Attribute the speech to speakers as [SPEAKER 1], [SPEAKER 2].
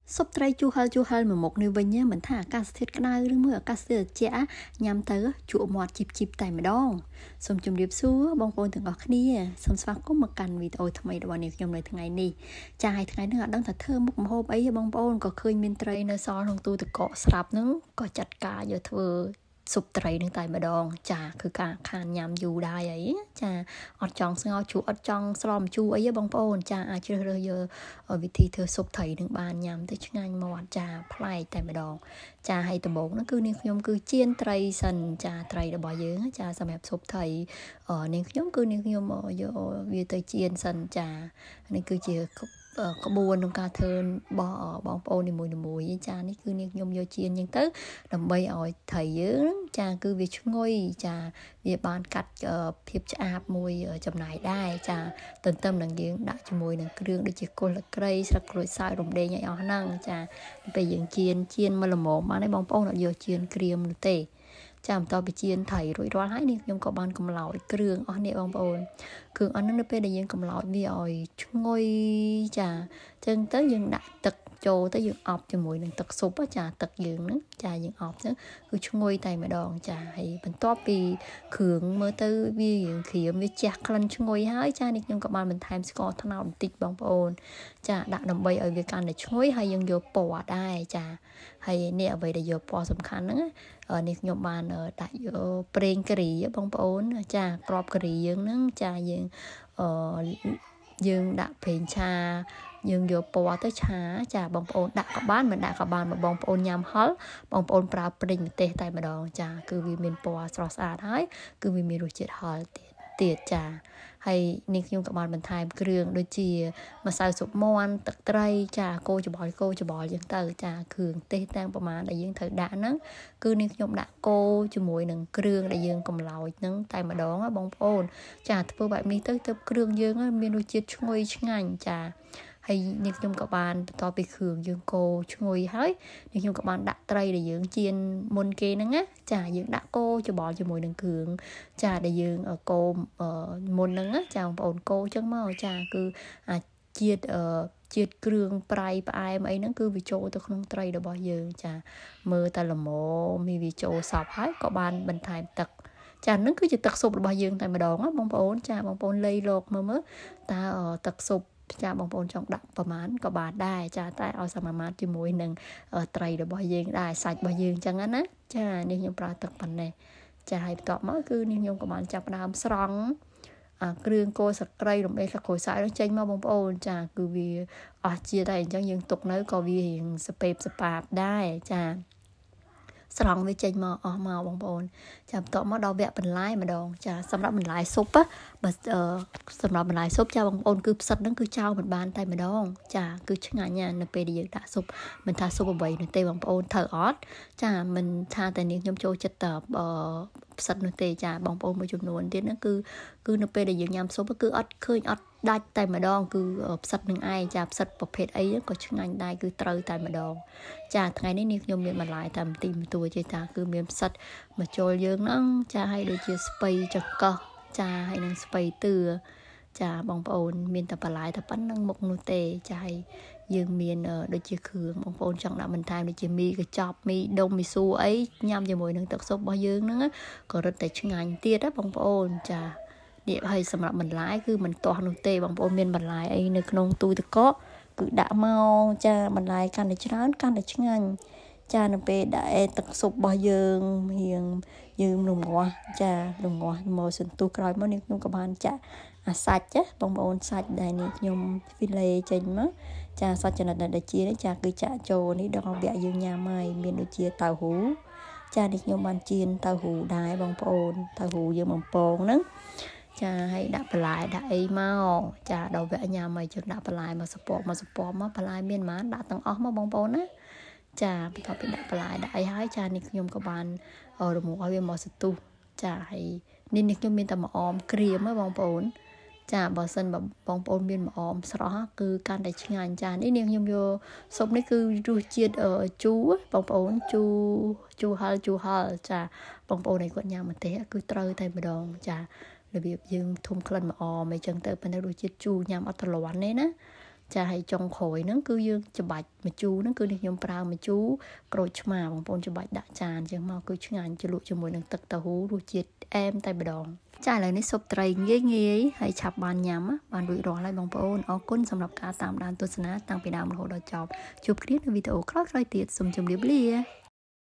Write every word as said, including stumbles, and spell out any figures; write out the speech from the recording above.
[SPEAKER 1] សុបត្រីជូហលជូហលមួយមុខនេះវិញមិនថាអាកាសធាតុក្តៅឬមួយអាកាសធាតុត្រជាក់ញ៉ាំទៅជក់មាត់ជីបជីបតែម្ដងសូមជម្រាបសួរបងប្អូនទាំងអស់គ្នាសូមស្វាគមន៍មកកាន់វីដេអូថ្មីរបស់នាងខ្ញុំនៅថ្ងៃនេះចាហើយថ្ងៃនេះអត់ដឹងថាធ្វើមុខម្ហូបអីបងប្អូនក៏ឃើញមានត្រីនៅសល់ក្នុងទូទឹកកកស្រាប់ហ្នឹងក៏ចាត់ការយកធ្វើសុបត្រីនឹងតែម្ដងចាគឺការខានញ៉ាំយូរដែរអីចាអត់ចង់ស្ងោរជូរអត់ចង់ស្លម្ជូរអីទេបងប្អូនចាអាចជ្រើសរើសយកវិធីធ្វើសុបត្រីនឹងបានញ៉ាំទៅឆ្ងាញ់មាត់ចាប្លែកតែម្ដងចាហើយដំបូងហ្នឹងគឺនាងខ្ញុំគឺចៀនត្រីសិនចាត្រីរបស់យើងចាសម្រាប់សុបត្រីនាងខ្ញុំគឺនាងខ្ញុំយកវាទៅចៀនសិនចានេះគឺជាក្បួនក្នុងការធ្វើរបស់បងប្អូននីមួយៗចានេះគឺនាងខ្ញុំយកចៀនអញ្ចឹងទៅដើម្បីឲ្យត្រីយើងចាគឺវាឈ្ងុយចាវាបានកាត់ភាពឆ្អាបមួយចំណាយដែរចាទន្ទឹមនឹងយើងដាក់ជាមួយនឹងគ្រឿងដូចជាគល់ស្លឹកគ្រៃស្លឹកក្រូចសើចរំដេងឲ្យអស់ហ្នឹងចាពេលយើងចៀនចៀនមកល្មមបានហើយបងប្អូនអត់យកចៀនក្រៀមនោះទេចាំបន្តពីចៀនថៃរួចរាល់ហើយនេះខ្ញុំក៏បានកំឡោចគ្រឿងអស់នេះបងប្អូនគ្រឿងអស់ហ្នឹងនៅពេលដែលយើងកំឡោចវាឲ្យឈ្ងុយចាអញ្ចឹងទៅយើងដាក់ទឹកចូលទៅយើងអប់ជាមួយនឹងទឹកស៊ុបចាទឹកយើងហ្នឹងចាយើងអប់ទៅគឺឈ្ងុយតែម្ដងចាហើយបន្ទាប់ពីគ្រឿងមើលទៅវាយើងក្រៀមវាជះក្លិនឈ្ងុយហើយចានេះខ្ញុំក៏បានបន្ថែមស្ករត្នោតបន្តិចបងប្អូនចាដាក់ដើម្បីឲ្យវាកាន់តែឈ្ងុយហើយយើងយកពណ៌ដែរចាហើយនេះអ្វីដែលយកពណ៌សំខាន់ហ្នឹងនេះខ្ញុំបានដាក់យកប្រេងការីបងប្អូនចាក្របការីយើងហ្នឹងចាយើងអឺយើងដាក់ប្រេងឆាយើងយកពណ៌ទៅឆាចាបងប្អូនដាក់ក៏បានមិនដាក់ក៏បានមកបងប្អូនញ៉ាំហល់បងប្អូនប្រើប្រេងម្ទេសតែម្ដងចាគឺវាមានពណ៌ស្រស់ស្អាតហើយគឺវាមានរសជាតិហល់ទៀតទៀតចាហើយនេះខ្ញុំក៏បានបន្ថែមគ្រឿងដូចជាម្សៅស៊ុបមាន់ទឹកត្រីចាគោច្បល់គោច្បល់ចឹងទៅចាគ្រឿងទេសទាំងប្រមាណដែលយើងត្រូវដាក់ហ្នឹងគឺនេះខ្ញុំដាក់គោជាមួយនឹងគ្រឿងដែលយើងកំឡោចហ្នឹងតែម្ដងបងប្អូនចាធ្វើបែបនេះទៅទៅគ្រឿងយើងមានរសជាតិឈ្ងុយឆ្ងាញ់ចាហើយនេះខ្ញុំក៏បានបន្ទាប់ពីគ្រឿងយើងកូរឈ្ងុយហើយនេះខ្ញុំក៏បានដាក់ត្រីដែលយើងចៀនមុនគេហ្នឹងណាចាយើងដាក់កូរច្បល់ជាមួយនឹងគ្រឿងចាដែលយើងកូរមុនហ្នឹងចាបងប្អូនកូរចឹងមកចាគឺអាជាតិជាតិគ្រឿងប្រៃផ្អែមអីហ្នឹងគឺវាចូលទៅក្នុងត្រីរបស់យើងចាមើលតែល្មមវាចូលសពហើយក៏បានបន្ថែមទឹកចាហ្នឹងគឺជាទឹកស៊ុបរបស់យើងតែម្ដងណាបងប្អូនចាបងប្អូនលៃលោកមើលមើលតើទឹកស៊ុបចាបងប្អូនចង់ដាក់ប្រមាណក៏បានដែរចាតែឲ្យសមាមាត្រជាមួយនឹងត្រីរបស់យើងដែរសាច់របស់យើងអញ្ចឹងណាចានេះខ្ញុំប្រើទឹកប៉ុណ្ណេះចាហើយបន្ទាប់មកគឺនេះខ្ញុំក៏បានចាប់ផ្ដើមស្រង់អាគ្រឿងគល់ស្លឹកគ្រៃរំដេងស្លឹកក្រូចសើចចេញមកបងប្អូនចាគឺវាអស់ជាតិហើយអញ្ចឹងយើងទុកនៅក៏វារៀងសពេបសប៉ាបដែរចាស្រង់វាចេញមកអស់មកបងប្អូនចាំបន្ទាប់មកដល់វគ្គបន្លែម្ដងចាសម្រាប់បន្លែស៊ុបបើសម្រាប់បន្លែស៊ុបចាបងប្អូនគឺផ្សិតហ្នឹងគឺចោលមិនបានតែម្ដងចាគឺឆ្ងាញ់ណាស់នៅពេលដែលយើងដាក់ស៊ុបមិនថាស៊ុបអ្វីនោះទេបងប្អូនត្រូវអត់ចាមិនថាតែនាងខ្ញុំចូលចិត្តតែផ្សិតនោះទេចាបងប្អូនមួយចំនួនទៀតហ្នឹងគឺគឺនៅពេលដែលយើងញ៉ាំស៊ុបគឺអត់ឃើញអត់ដាច់តែម្ដងគឺផ្សិតនឹងឯងចាផ្សិតប្រភេទអីក៏ឆ្ងាញ់ដែរគឺត្រូវតែម្ដងចាថ្ងៃនេះនាងខ្ញុំមានបន្លែតែបន្តិចបន្តួចទេតាគឺមានផ្សិតមកចូលយើងហ្នឹងចាហើយដូចជាស្ពៃចង្កោះចាហើយនឹងស្ពៃតឿចាបងប្អូនមានតែបន្លែតែប៉ុណ្្នឹងមុខនោះទេចាហើយយើងមានដូចជាគ្រឿងបងប្អូនចង់ដាក់បន្ថែមដូចជាមីកញ្ចប់មីដុំមីស៊ូអីញ៉ាំជាមួយនឹងទឹកស៊ុបរបស់យើងហ្នឹងក៏រឹតតែឆ្ងាញ់ទៀតណាបងប្អូនចានេះហើយសម្រាប់បន្លែគឺមិនទាស់នោះទេបងប្អូនមានបន្លែអីនៅក្នុងទូទឹកកកគឺដាក់មកចាបន្លែកាន់តែច្រើនកាន់តែឆ្ងាញ់ចានៅពេលដាក់ទឹកស៊ុបរបស់យើងរៀងយើងរងាស់ចារងាស់មកសន្ទុះក្រោយមកនេះខ្ញុំក៏បានចាក់អាសាច់ចាបងប្អូនសាច់ដែលនេះខ្ញុំហ្វីលេចេញមកចាសាច់ចំណិតដែលជានេះចាគឺចាក់ចូលនេះដល់វគ្គយើងញ៉ាំហើយមានដូចជាតៅហ៊ូចានេះខ្ញុំបានចៀនតៅហ៊ូដែរបងប្អូនតៅហ៊ូយើងបំពងហ្នឹងចាហើយដាក់បន្លែដាក់អីមកចាដល់វគ្គញ៉ាំហើយយើងដាក់បន្លែមកសពកមកសពកមកបន្លែមានប៉ុន្មានដាក់ទាំងអស់មកបងប្អូនណាចាបន្ទាប់ពីដាក់បន្លែដាក់អីហើយចានេះខ្ញុំក៏បានរំងាស់វាមកសន្ទុះចាហើយនេះនេះខ្ញុំមានតែម្អមក្រៀមហ៎បងប្អូនចាបើសិនបងប្អូនមានម្អមស្រស់គឺកាន់តែឆ្ងាញ់ចានេះនេះខ្ញុំយកស៊ុបនេះគឺរសជាតិជូរបងប្អូនជូរជូរហឹលជូរហឹលចាបងប្អូនឯគាត់ញ៉ាំម្ទេសគឺត្រូវតែម្ដងចារបៀបយើងធុំក្លិនម្អមអីចឹងទៅប៉ុន្តែរសជាតិជូរញ៉ាំអត់ទ្រាំទេណាចាឲ្យចុងក្រោយហ្នឹងគឺយើងច្បាច់ម្ជូរហ្នឹងគឺនេះខ្ញុំប្រើម្ជូរក្រូចឆ្មាបងប្អូនច្បាច់ដាក់ចានចឹងមកគឺឆ្ងាញ់ជ្រលក់ជាមួយនឹងទឹកតៅហ៊ូរសជាតិអែមតែម្ដងចាឥឡូវនេះស៊ុបត្រីងាយងាយហើយឆាប់បានញ៉ាំបានរួចរាល់ហើយបងប្អូនអរគុណសម្រាប់ការតាមដានទស្សនាតាំងពីដើមរហូតដល់ចប់ជួបគ្នានៅវីដេអូក្រោយៗទៀតសូមជម្រាបលា